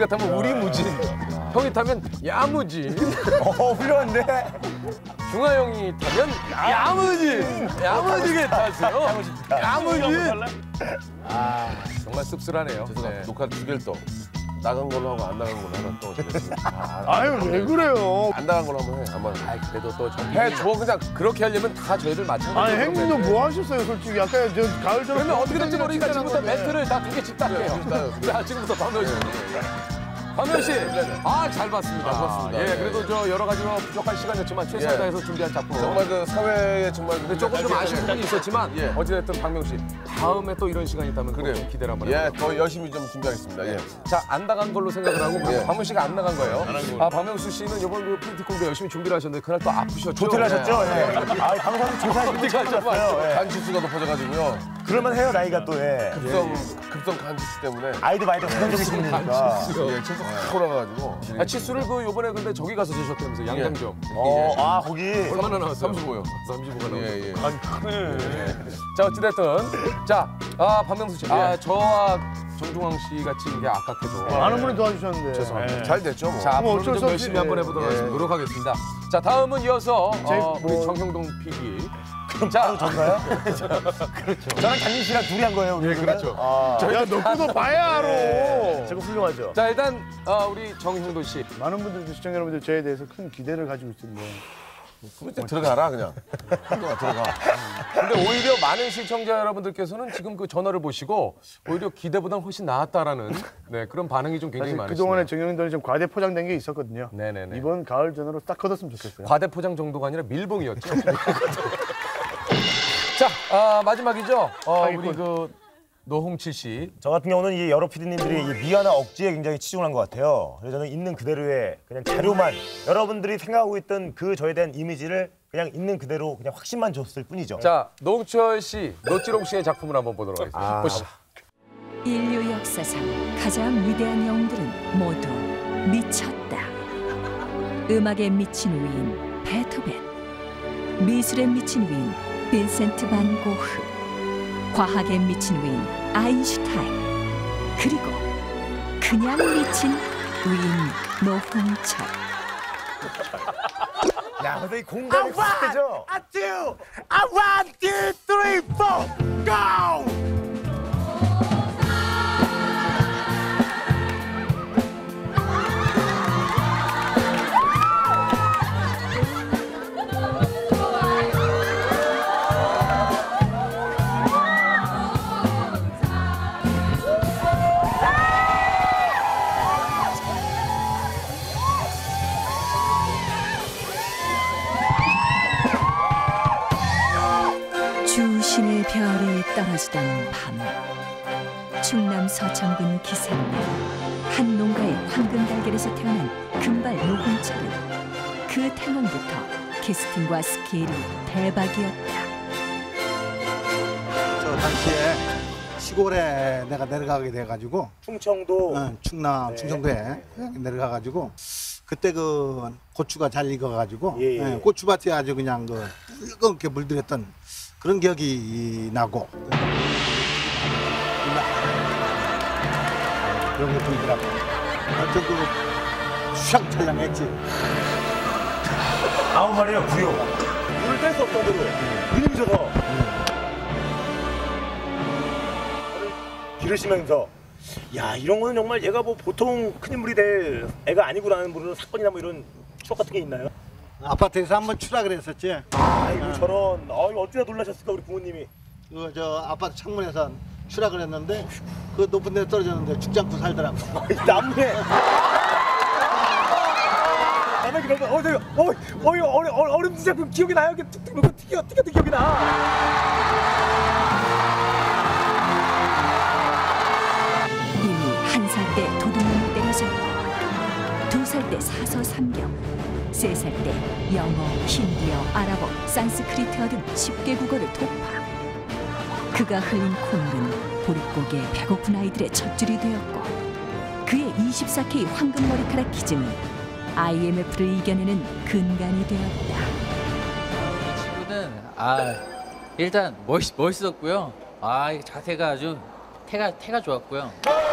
제가 타면 우리무진, 형이 타면 야무진, 훌륭한데? 중아 형이 타면 야무진, 야무지게 타세요. 야무진. 아, 정말 씁쓸하네요. 죄송합니다. 녹화 2개를 또 나간 걸로 하고 안 나간 걸로 하나 또 됐습니다. 아유, 왜 그래요? 안 나간 걸로 한번 해. 한번. 그래도 또 해줘. 그냥 그렇게 하려면 다 저희들 마찬가지로. 아니, 행님도 뭐 하셨어요, 솔직히? 아까 저 가을 전에. 그러면 어떻게 될지 모르니까 지금부터 멘트를 다 2개씩 딸게요. 자, 지금부터 박명 씨. 박명 씨, 잘 봤습니다. 봤습니다. 예, 그래도 저 여러 가지로 부족한 시간이었지만 최선을 다해서 준비한 작품. 정말 그 사회에 정말 근데 조금 좀 아쉬운 부분이 있었지만 어찌됐든 박명 씨 다음에 또 이런 시간이 있다면 그래요. 좀 기대를 한번 해볼게요. 더 열심히 좀 준비하겠습니다. 예. 자, 안 나간 걸로 생각을 하고 박명 씨가 안 나간 거예요. 박명수 씨는 이번 그 PT 공도 열심히 준비를 하셨는데 그날 또 아프셨죠? 조퇴를 하셨죠? 예. 방송 조사하시고 조퇴하셨죠? 간지수가 높아져가지고요. 그럴만 해요, 나이가 또. 예. 급성 간지수 때문에. 아이도 많이 부정적이신 분이니까. 예, 체속 확 올라가가지고. 치수를 그 요번에 근데 저기 가서 재셨다면서 양장점. 거기. 얼마나 나왔어요? 35요. 35가 나왔어요. 예. 아니, 크네. 자, 어찌됐든. 자, 박명수 씨. 저와 정중앙 씨 같이 이게 아깝게도. 많은 분이 도와주셨는데. 죄송합니다. 예. 잘 됐죠, 뭐. 자, 뭐 앞으로 어쩔 수 좀 없이, 열심히 한번 해보도록 예. 하겠습니다. 노력하겠습니다. 자, 다음은 이어서 우리 뭐- 정형동 PD. 자, 전가요? 그렇죠. 저랑 장민 씨랑 둘이 한 거예요, 우리. 그렇죠. 야, 너 그거 봐야 알아. 제가 훌륭하죠. 자, 일단 우리 정형돈 씨. 많은 분들, 시청자 여러분들 저에 대해서 큰 기대를 가지고 있습니다. 그럼 들어가라, 그냥. 들어가. 근데 오히려 많은 시청자 여러분들께서는 지금 그 전화를 보시고 오히려 기대보다는 훨씬 나았다라는 그런 반응이 좀 굉장히 사실 많으시네요. 그동안에 정영돈이 좀 과대 포장된 게 있었거든요. 네네네. 이번 가을 전으로 딱 걷었으면 좋겠어요. 과대 포장 정도가 아니라 밀봉이었죠. 자, 마지막이죠. 우리 그 노홍칠 씨. 저 같은 경우는 이 여러 PD님들이 이 미화나 억지에 굉장히 치중한 것 같아요. 그래서 저는 있는 그대로의 그냥 자료만 여러분들이 생각하고 있던 그 저에 대한 이미지를 그냥 있는 그대로 그냥 확신만 줬을 뿐이죠. 자, 노홍철 씨, 노찌롱 씨의 작품을 한번 보도록 하겠습니다. 보시죠. 인류 역사상 가장 위대한 영웅들은 모두 미쳤다. 음악에 미친 위인 베토벤, 미술에 미친 위인 빈센트 반 고흐, 과학에 미친 위인 아인슈타인, 그리고 그냥 미친 위인 노홍철. 야, 근데 이 공간이 확대죠? I do! I 1, 2, 3, 4, go! 주신의 별이 떨어지던 밤, 충남 서천군 기산리 한 농가의 황금 달걀에서 태어난 금발 노홍철은 그 태몽부터 캐스팅과 스케일이 대박이었다. 저 당시에 시골에 내가 내려가게 돼가지고 충청도 충남 충청도에 내려가가지고 그때 그 고추가 잘 익어가지고 고추밭에 아주 그냥 그 붉게 물들였던 그런 기억이 나고 그런 게 보이더라고. 하여튼 그 휘황찬란했지. 아무 말이에요, 구요. 물을 뗄 수 없던 대로 눈이 져서 기르시면서 야, 이런 거는 정말 얘가 뭐 보통 큰 인물이 될 애가 아니구나는 그런 사건이나 뭐 이런 추억 같은 게 있나요? 아파트에서 한번 추락을 했었지. 아이고 저런, 어찌나 놀라셨을까 우리 부모님이. 그 저 아파트 창문에서 추락을 했는데 그 높은 데 떨어졌는데 죽지 않고 살더라고. 나무에. 나무에 그러면 얼음 진짜 기억이 나요. 이렇게 툭툭 놓고 튀겨 기억이 나. 이미 1살 때 도둑놈을 때려잡고 2살 때 사서삼경, 3살 때 영어, 힌디어, 아랍어, 산스크리트어 등 10개 국어를 통과. 그가 흘린 콧물은 보릿고개 배고픈 아이들의 젖줄이 되었고 그의 24K 황금 머리카락 기증은 IMF를 이겨내는 근간이 되었다. 이 친구는 일단 멋있었고요. 자세가 아주 태가 좋았고요.